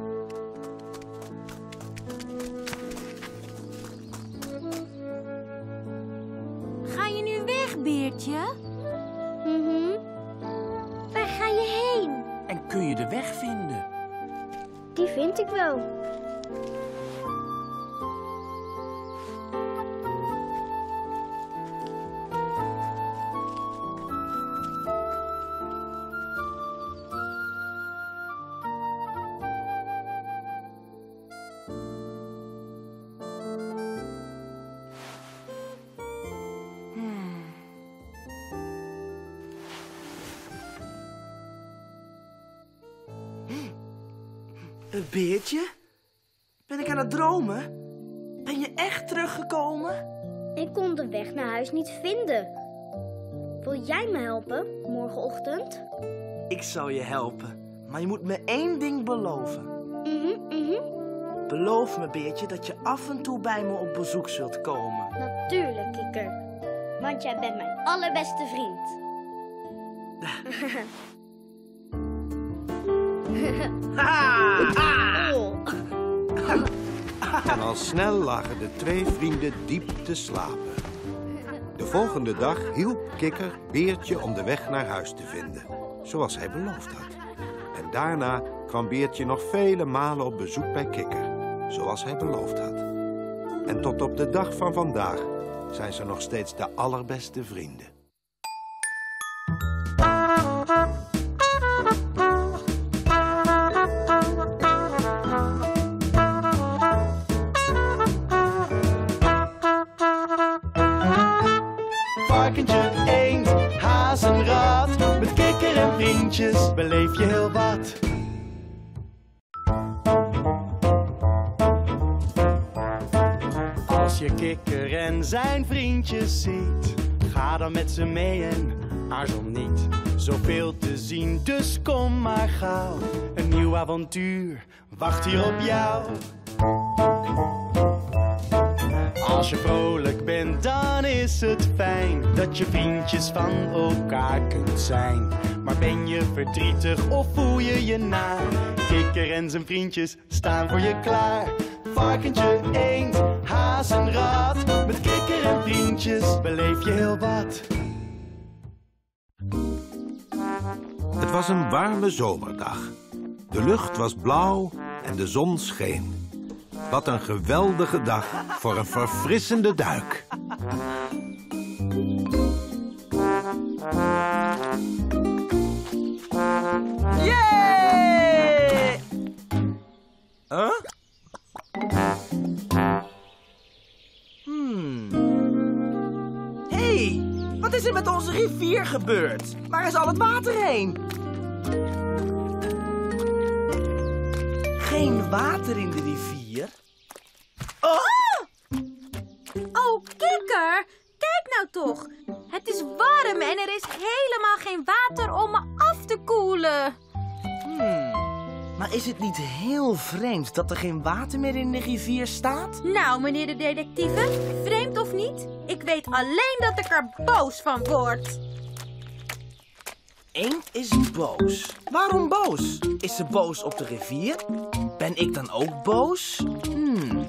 Ga je nu weg, Beertje? Mhm. Waar ga je heen? En kun je de weg vinden? Die vind ik wel. Een Beertje? Ben ik aan het dromen? Ben je echt teruggekomen? Ik kon de weg naar huis niet vinden. Wil jij me helpen morgenochtend? Ik zal je helpen. Maar je moet me één ding beloven. Mhm, mhm. Beloof me, Beertje, dat je af en toe bij me op bezoek zult komen. Natuurlijk, Kikker. Want jij bent mijn allerbeste vriend. Ha! Ha! Oh. En al snel lagen de twee vrienden diep te slapen. De volgende dag hielp Kikker Beertje om de weg naar huis te vinden, zoals hij beloofd had. En daarna kwam Beertje nog vele malen op bezoek bij Kikker, zoals hij beloofd had. En tot op de dag van vandaag zijn ze nog steeds de allerbeste vrienden. Varkentje, eend, haas en rat. Met Kikker en vriendjes beleef je heel wat. Als je Kikker en zijn vriendjes ziet, ga dan met ze mee en aarzel niet. Zoveel te zien, dus kom maar gauw. Een nieuw avontuur wacht hier op jou. Als je vrolijk bent, dan is het fijn dat je vriendjes van elkaar kunt zijn. Maar ben je verdrietig of voel je je naar? Kikker en zijn vriendjes staan voor je klaar. Varkentje, eend, haas en rat. Met Kikker en vriendjes beleef je heel wat. Het was een warme zomerdag. De lucht was blauw en de zon scheen. Wat een geweldige dag voor een verfrissende duik. Yay! Huh? Hmm. Wat is er met onze rivier gebeurd? Waar is al het water heen? Geen water in de rivier? Oh! Oh, Kikker, kijk nou toch. Het is warm en er is helemaal geen water om me af te koelen. Hmm. Maar is het niet heel vreemd dat er geen water meer in de rivier staat? Nou, meneer de detectieve, vreemd of niet, ik weet alleen dat ik er boos van word. Eend is boos. Waarom boos? Is ze boos op de rivier? Ben ik dan ook boos? Hmm.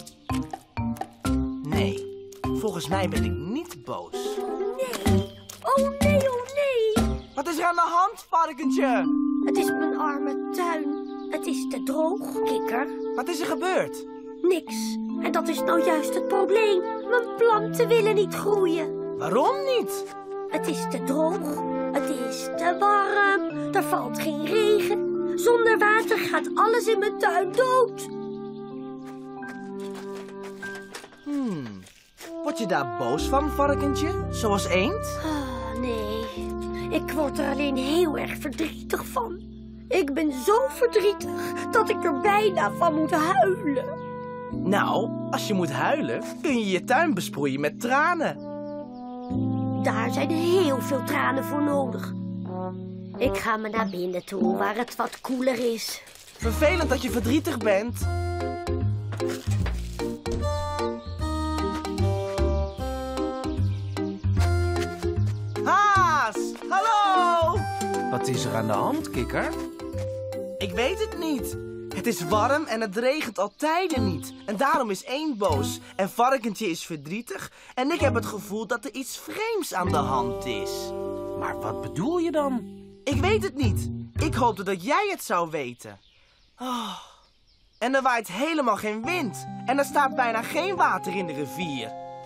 Nee, volgens mij ben ik niet boos. Nee. Oh nee, oh nee. Wat is er aan de hand, varkentje? Het is mijn arme tuin. Het is te droog, Kikker. Wat is er gebeurd? Niks. En dat is nou juist het probleem. Mijn planten willen niet groeien. Waarom niet? Het is te droog. Het is te warm. Er valt geen regen. Zonder water gaat alles in mijn tuin dood. Hmm. Word je daar boos van, varkentje? Zoals eend? Ah, nee. Ik word er alleen heel erg verdrietig van. Ik ben zo verdrietig dat ik er bijna van moet huilen. Nou, als je moet huilen, kun je je tuin besproeien met tranen. Daar zijn heel veel tranen voor nodig. Ik ga maar naar binnen toe, waar het wat koeler is. Vervelend dat je verdrietig bent. Haas, hallo! Wat is er aan de hand, Kikker? Ik weet het niet. Het is warm en het regent al tijden niet. En daarom is eend boos. En varkentje is verdrietig. En ik heb het gevoel dat er iets vreemds aan de hand is. Maar wat bedoel je dan? Ik weet het niet. Ik hoopte dat jij het zou weten. Oh. En er waait helemaal geen wind. En er staat bijna geen water in de rivier.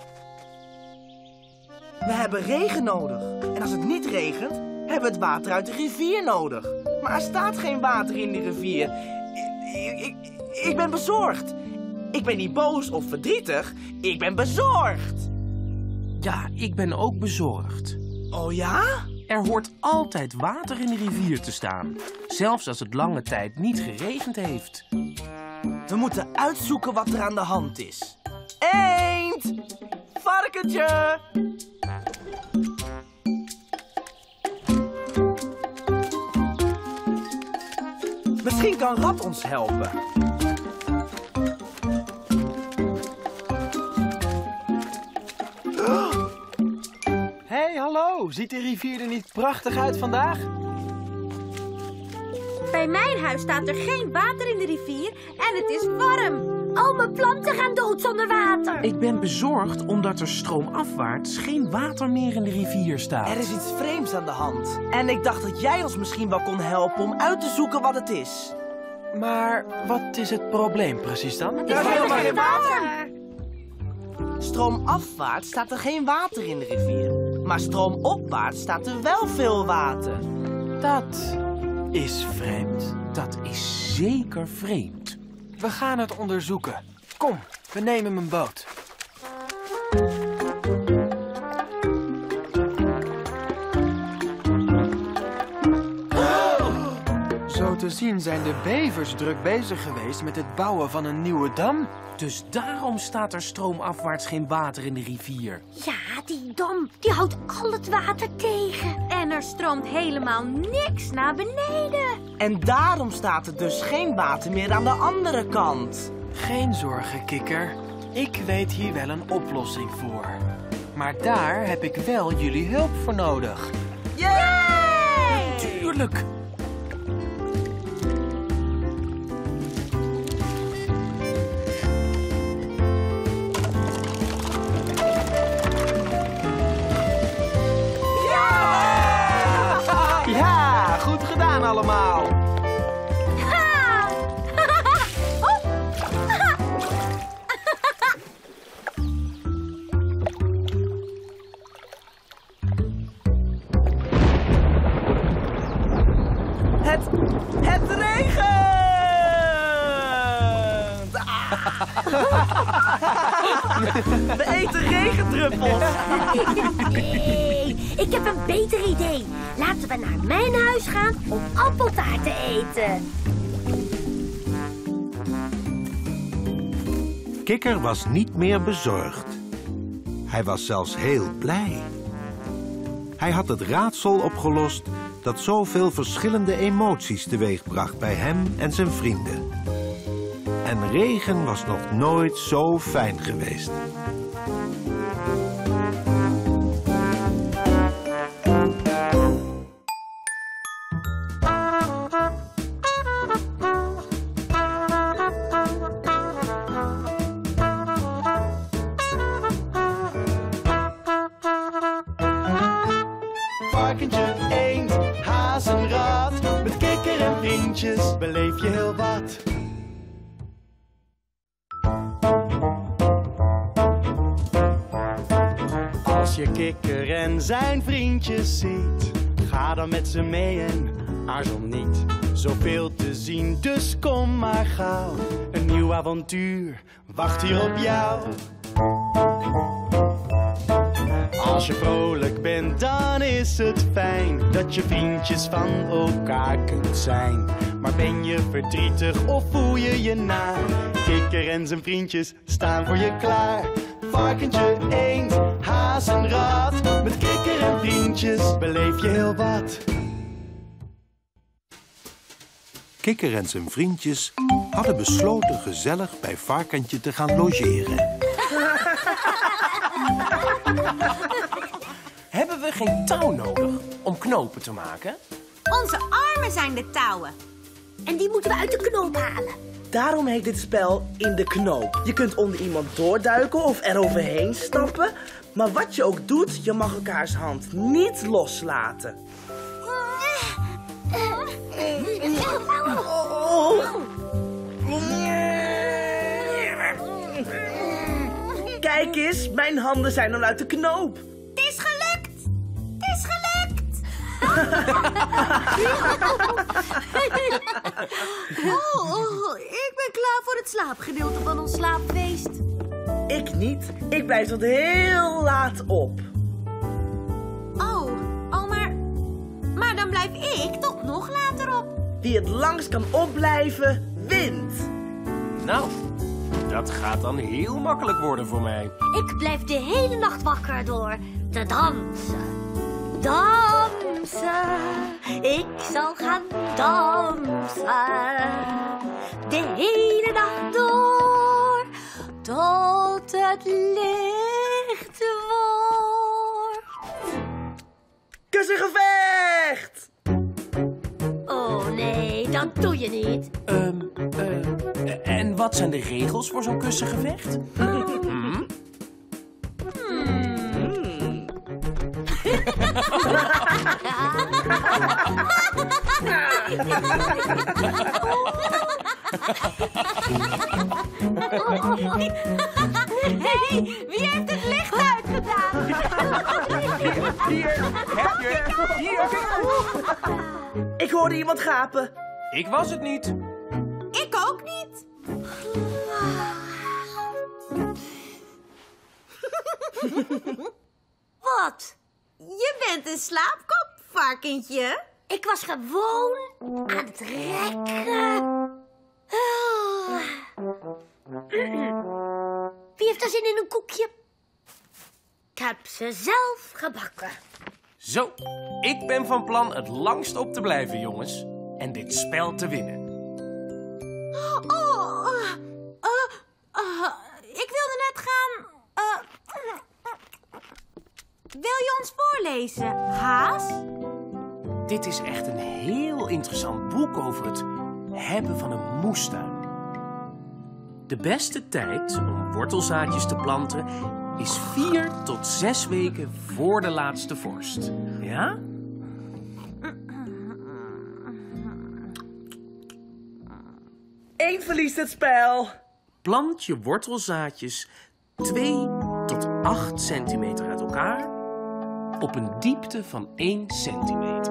We hebben regen nodig. En als het niet regent, hebben we het water uit de rivier nodig. Maar er staat geen water in de rivier. Ik, ik, ik ben bezorgd. Ik ben niet boos of verdrietig. Ik ben bezorgd. Ja, ik ben ook bezorgd. Oh ja? Er hoort altijd water in de rivier te staan. Zelfs als het lange tijd niet geregend heeft. We moeten uitzoeken wat er aan de hand is. Eend! Varkentje! Misschien kan Rat ons helpen. Hé, hey, hallo. Ziet de rivier er niet prachtig uit vandaag? Bij mijn huis staat er geen water in de rivier en het is warm. Al mijn planten gaan dood zonder water. Ik ben bezorgd omdat er stroomafwaarts geen water meer in de rivier staat. Er is iets vreemds aan de hand. En ik dacht dat jij ons misschien wel kon helpen om uit te zoeken wat het is. Maar wat is het probleem precies dan? Het is helemaal geen water. Stroomafwaarts staat er geen water in de rivier. Maar stroomopwaarts staat er wel veel water. Dat is vreemd. Dat is zeker vreemd. We gaan het onderzoeken. Kom, we nemen mijn boot. Zo te zien zijn de bevers druk bezig geweest met het bouwen van een nieuwe dam. Dus daarom staat er stroomafwaarts geen water in de rivier. Ja, die dam, die houdt al het water tegen. En er stroomt helemaal niks naar beneden. En daarom staat er dus geen water meer aan de andere kant. Geen zorgen, Kikker. Ik weet hier wel een oplossing voor. Maar daar heb ik wel jullie hulp voor nodig. Yay! Tuurlijk! Ja, goed gedaan allemaal. Ha! Oh. Het, het regent! Ah. We eten regendruppels. Nee. nee. Ik heb een beter idee. Laten we naar mijn huis gaan om appeltaart te eten. Kikker was niet meer bezorgd. Hij was zelfs heel blij. Hij had het raadsel opgelost dat zoveel verschillende emoties teweegbracht bij hem en zijn vrienden. En regen was nog nooit zo fijn geweest. Varkentje, eend, haas en rat. Met kikker en vriendjes beleef je heel wat. Als je kikker en zijn vriendjes ziet, ga dan met ze mee en aarzel niet. Zoveel te zien, dus kom maar gauw. Een nieuw avontuur wacht hier op jou. Als je vrolijk bent, dan is het fijn dat je vriendjes van elkaar kunt zijn. Maar ben je verdrietig of voel je je naar? Kikker en zijn vriendjes staan voor je klaar. Varkentje, eend, haas en rat. Met kikker en vriendjes beleef je heel wat. Kikker en zijn vriendjes hadden besloten gezellig bij Varkentje te gaan logeren. Hebben we geen touw nodig om knopen te maken? Onze armen zijn de touwen. En die moeten we uit de knoop halen. Daarom heet dit spel In de Knoop. Je kunt onder iemand doorduiken of eroverheen stappen. Maar wat je ook doet, je mag elkaars hand niet loslaten. Kijk eens, mijn handen zijn al uit de knoop. Het is gelukt! Het is gelukt! oh, oh, ik ben klaar voor het slaapgedeelte van ons slaapfeest. Ik niet. Ik blijf tot heel laat op. Oh, oh, maar... Maar dan blijf ik tot nog later op. Wie het langst kan opblijven, wint. Nou, dat gaat dan heel makkelijk worden voor mij. Ik blijf de hele nacht wakker door te dansen. Dansen. Ik zal gaan dansen. De hele nacht door. Tot het licht wordt. Kussengevecht! Oh nee, dat doe je niet. Ehm, eh, en wat zijn de regels voor zo'n kussengevecht? Hmm? Hé, wie heeft het licht uitgedaan? Hier, heb je. Hier. Ik hoorde iemand gapen. Ik was het niet. Ik ook niet. Wat? Je bent een slaapkop, varkentje. Ik was gewoon aan het rekken. Ah. Wie heeft er zin in een koekje? Ik heb ze zelf gebakken. Zo, ik ben van plan het langst op te blijven, jongens. En dit spel te winnen. Oh, uh, uh, uh, ik wilde net gaan... Uh, wil je ons voorlezen, Haas? Dit is echt een heel interessant boek over het hebben van een moestuin. De beste tijd om wortelzaadjes te planten is vier tot zes weken voor de laatste vorst. Ja? Eén verliest het spel. Plant je wortelzaadjes twee tot acht centimeter uit elkaar op een diepte van één centimeter.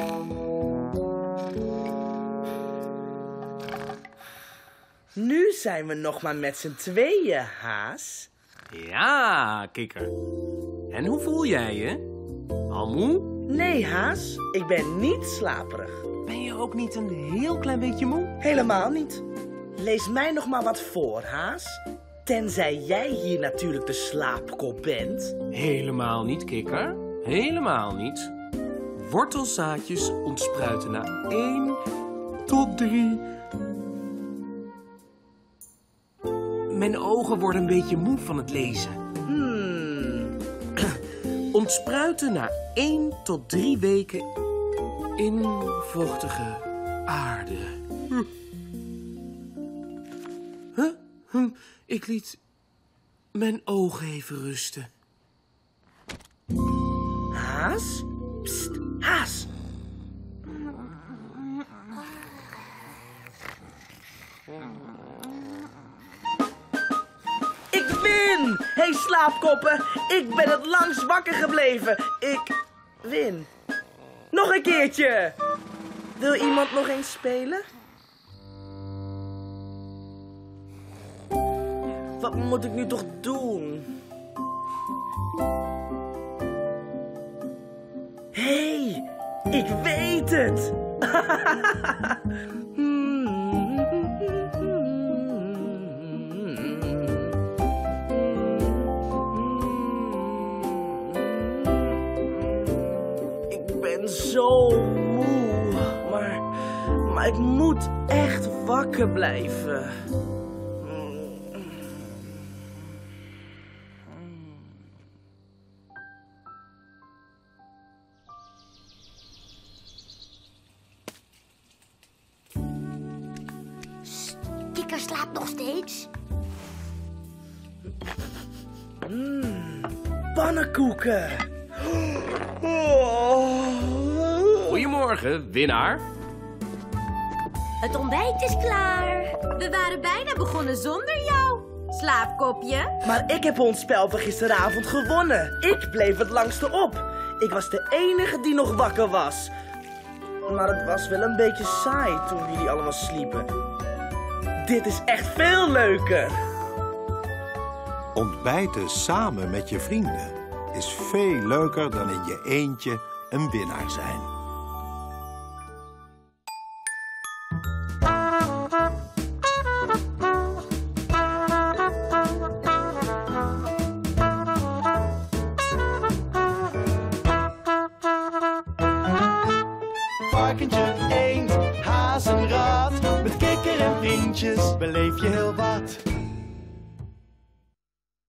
Nu zijn we nog maar met z'n tweeën, Haas. Ja, kikker. En hoe voel jij je? al moe? Nee, Haas, ik ben niet slaperig. Ben je ook niet een heel klein beetje moe? Helemaal niet. Lees mij nog maar wat voor, Haas. Tenzij jij hier natuurlijk de slaapkop bent. Helemaal niet, Kikker. Helemaal niet. Wortelzaadjes ontspruiten na één tot drie. Mijn ogen worden een beetje moe van het lezen. Hmm. Ontspruiten na één tot drie weken in vochtige aarde. Huh. Huh? Hm. Ik liet mijn ogen even rusten. Haas? Psst, Haas. Ik win! Hey slaapkoppen, ik ben het langst wakker gebleven. Ik win. Nog een keertje. Wil iemand nog eens spelen? Wat moet ik nu toch doen? Hé, hey, ik weet het! Ik ben zo moe, maar, maar ik moet echt wakker blijven. Kikker slaapt nog steeds. Mm, pannenkoeken. Oh. Goedemorgen, winnaar. Het ontbijt is klaar. We waren bijna begonnen zonder jou, slaapkopje. Maar ik heb ons spel van gisteravond gewonnen. Ik bleef het langste op. Ik was de enige die nog wakker was. Maar het was wel een beetje saai toen jullie allemaal sliepen. Dit is echt veel leuker. Ontbijten samen met je vrienden is veel leuker dan in je eentje een winnaar zijn. Varkentje, eend, haas en rat. Met kikker en vriendjes beleef je heel wat.